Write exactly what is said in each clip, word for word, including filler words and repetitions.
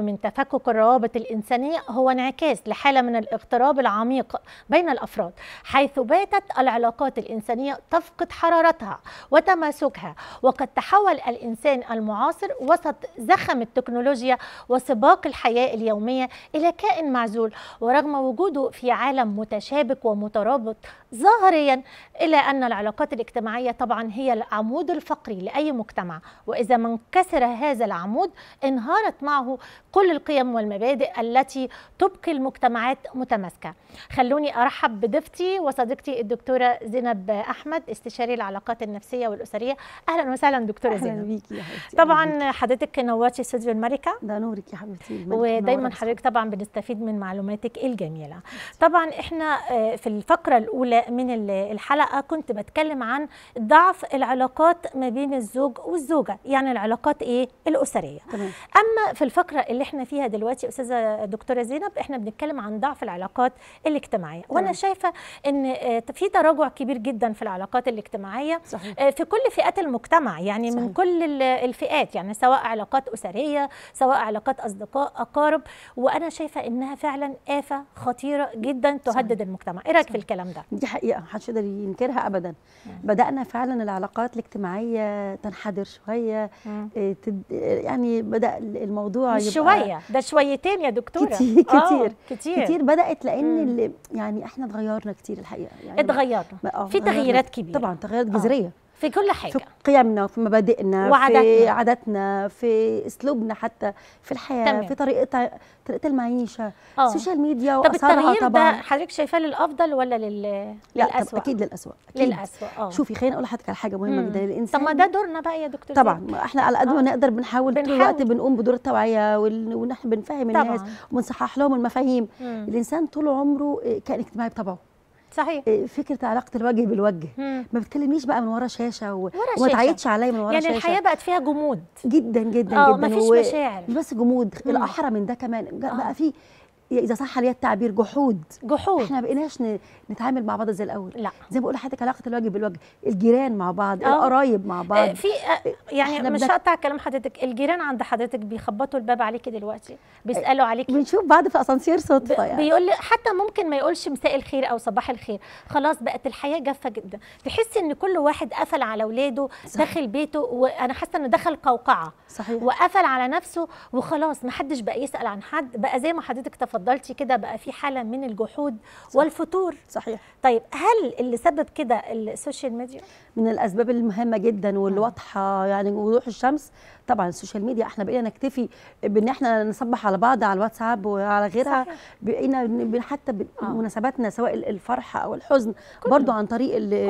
من تفكك الروابط الإنسانية هو انعكاس لحالة من الاغتراب العميق بين الأفراد، حيث باتت العلاقات الإنسانية تفقد حرارتها وتماسكها، وقد تحول الإنسان المعاصر وسط زخم التكنولوجيا وسباق الحياة اليومية إلى كائن معزول، ورغم وجوده في عالم متشابك ومترابط ظاهريا، إلا أن العلاقات الاجتماعية طبعا هي العمود الفقري لأي مجتمع، وإذا ما انكسر هذا العمود انهارت معه كل القيم والمبادئ التي تبقي المجتمعات متماسكة. خلوني أرحب بضيفتي وصديقتي الدكتورة زينب أحمد، استشاري العلاقات النفسية والأسرية. أهلا وسهلا دكتورة زينب. أهلا بيكي يا حبيبتي. طبعا حضرتك نورتي استوديو الملكة. ده نورك يا حبيبتي، ودايما حضرتك طبعا بنستفيد من معلوماتك الجميلة. طبعا احنا في الفقرة الأولى من الحلقة كنت بتكلم عن ضعف العلاقات ما بين الزوج والزوجة، يعني العلاقات ايه الأسرية. تمام. أما في الفقرة اللي احنا فيها دلوقتي أستاذة دكتورة زينب احنا بنتكلم عن ضعف العلاقات الاجتماعية. تمام. وأنا شايفة إن في تراجع كبير جدا في العلاقات الاجتماعية. صحيح. في كل فئات المجتمع، يعني صحيح. من كل الفئات، يعني سواء علاقات أسرية سواء علاقات أصدقاء أقارب، وأنا شايفة إنها فعلا آفة خطيرة جدا تهدد صحيح. المجتمع. إيه رأيك في الكلام ده؟ دي حقيقة محدش يقدر ينكرها أبدا. مم. بدأنا فعلا العلاقات الاجتماعية تنحدر شوية. إيه تد... يعني بدأ الموضوع مش يبقى شوية، ده شويتين يا دكتورة. كتير كتير كتير كتير بدأت، لأن اللي يعني احنا اتغيرنا كتير الحقيقة. يعني اتغيرنا في تغييرات كبيرة طبعا، تغيرات جذرية في كل حاجة، في قيمنا وفي مبادئنا وعاداتنا. في عاداتنا، في اسلوبنا، حتى في الحياه. تمام. في طريقه طريقه المعيشه. أوه. السوشيال ميديا واثارها طبعا. ده حضرتك شايفاه للافضل ولا لل لا للاسوء؟ اكيد للاسوء. اكيد للاسوء. اه شوفي خليني اقول لحضرتك على حاجه مهمه جدا. الانسان طب ما ده دورنا بقى يا دكتور طبعا زينب. احنا على قد ما نقدر بنحاول طول الوقت بنقوم بدور التوعيه، وان احنا بنفهم الناس وبنصحح لهم المفاهيم. مم. الانسان طول عمره كائن اجتماعي بطبعه. صحيح. فكره علاقه الوجه بالوجه. مم. ما بتكلمنيش بقى من ورا شاشه و... وما تعيدش عليا من ورا يعني شاشه. يعني الحياه بقت فيها جمود جدا جدا اه جدا. مفيش و... مشاعر. مش بس جمود، مم. الاحرى من ده كمان بقى في، اذا صح لي التعبير، جحود. جحود. احنا ما بقيناش نتعامل مع بعض زي الاول. لا. زي ما بقول لحضرتك علاقه الوجه بالوجه، الجيران مع بعض، أوه. القرايب مع بعض. في يعني مش هقطع كلام حضرتك، الجيران عند حضرتك بيخبطوا الباب عليكي دلوقتي، بيسالوا عليكي، بنشوف بعض في اسانسير صدفه يعني. بيقول لي حتى ممكن ما يقولش مساء الخير او صباح الخير، خلاص بقت الحياه جافه جدا. تحسي ان كل واحد قفل على اولاده، داخل بيته، وانا حاسه انه دخل قوقعه. صحيح. وقفل على نفسه وخلاص، ما حدش بقى يسال عن حد، بقى زي ما حضرتك تفضلتي كده، بقى في حاله من الجحود. صح. والفتور. صحيح. طيب هل اللي سبب كده السوشيال ميديا؟ من الاسباب المهمه جدا واللي واضحه يعني وضوح الشمس طبعا السوشيال ميديا. احنا بقينا نكتفي بان احنا نصبح على بعض على الواتساب وعلى غيرها. صحيح. بقينا حتى بمناسباتنا سواء الفرح او الحزن برضو عن طريق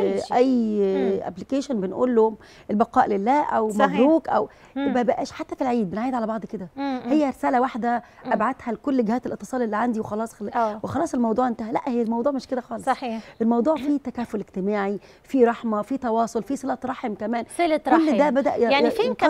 اي ابلكيشن بنقول له البقاء لله او صحيح. مبروك، او ما بقاش حتى في العيد بنعيد على بعض كده. هي رساله واحده ابعتها لكل جهات الاتصال اللي عندي وخلاص خل... وخلاص الموضوع انتهى. لا، هي الموضوع مش كده خالص. صحيح. الموضوع فيه تكافل اجتماعي، فيه رحمه، فيه تواصل، فيه صله رحم كمان. صله رحم كل ده بدا يعني فين